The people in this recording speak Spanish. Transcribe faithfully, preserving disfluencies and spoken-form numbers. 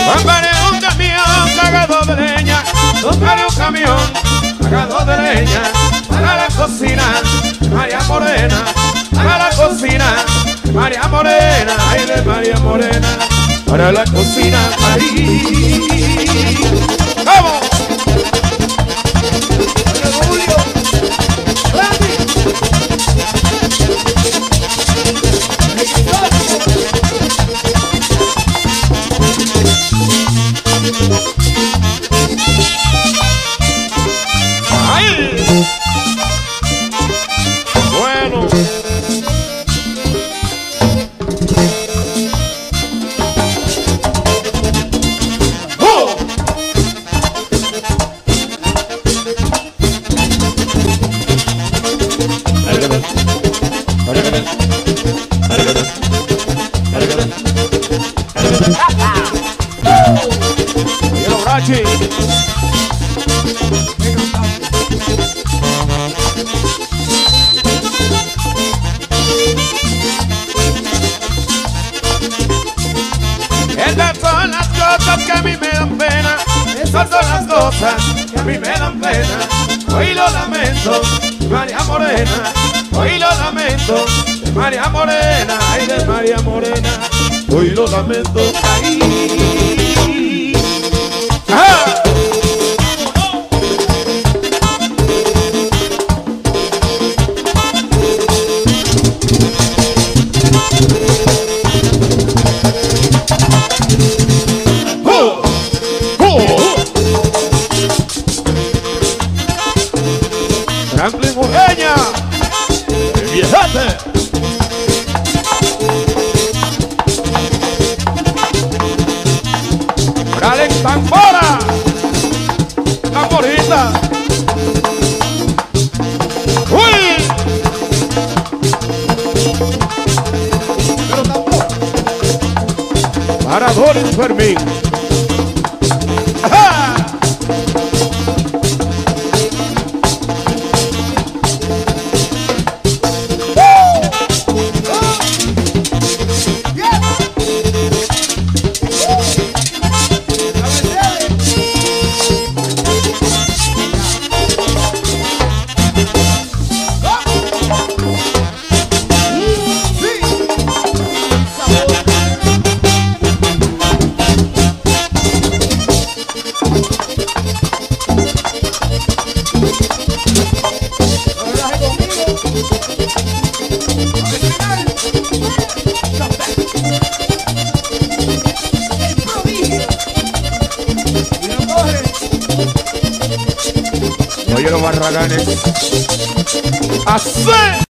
Compraré un camión cargado de leña, compraré un camión cargado de leña para la cocina, María Morena, para la cocina, María Morena, ay de María Morena, para la cocina, ahí. ¡Vamos! ¡Ay! Bueno. ¡Oh! ¡Quiero brachi! Estas son las cosas que a mí me dan pena, esas son las cosas que a mí me dan pena. Hoy lo lamento, María Morena, hoy lo lamento, de María Morena, ay de María Morena, hoy lo lamento, ay. ¡Ah! Franklin Urreña, el viejate. Alex Tambora, tamborita. Uy. Pero tambor. Para Doris Fermín. ¡Ajá! Oye los barraganes. ¡Así!